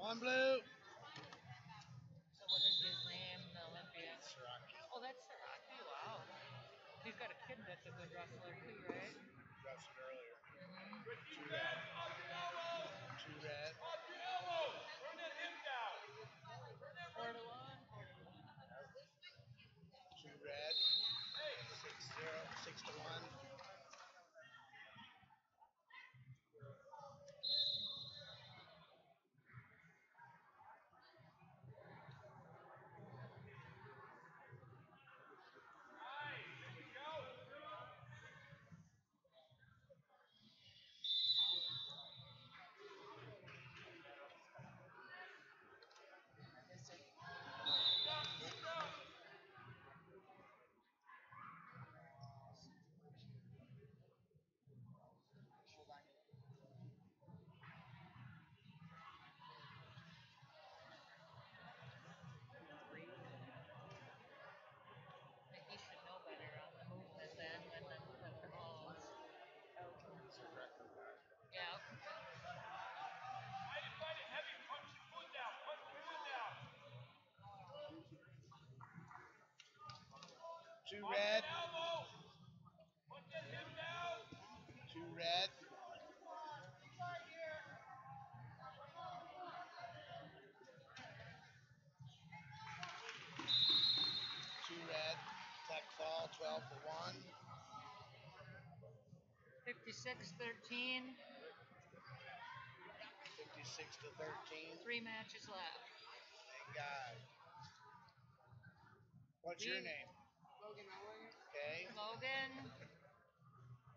One blue. So what is his name, the Olympian? Siraki. Oh, that's Siraki. Wow. He's got a kid that's a good wrestler too, right? Wrestled earlier. Mm-hmm. Two red. Two red. 4-1. Two red. 6-0. 6-1. Like he should know better on the movement then when the balls. He's a record guy. Yeah. Fight it heavy. Punch your foot down. Punch your foot down. Two red. Elbow. Put that hip down. Two red. Two red. Tech fall 12-1. 56-13. 56-13. 3 matches left. Thank God. What's your name? Logan Owen. Okay. Logan.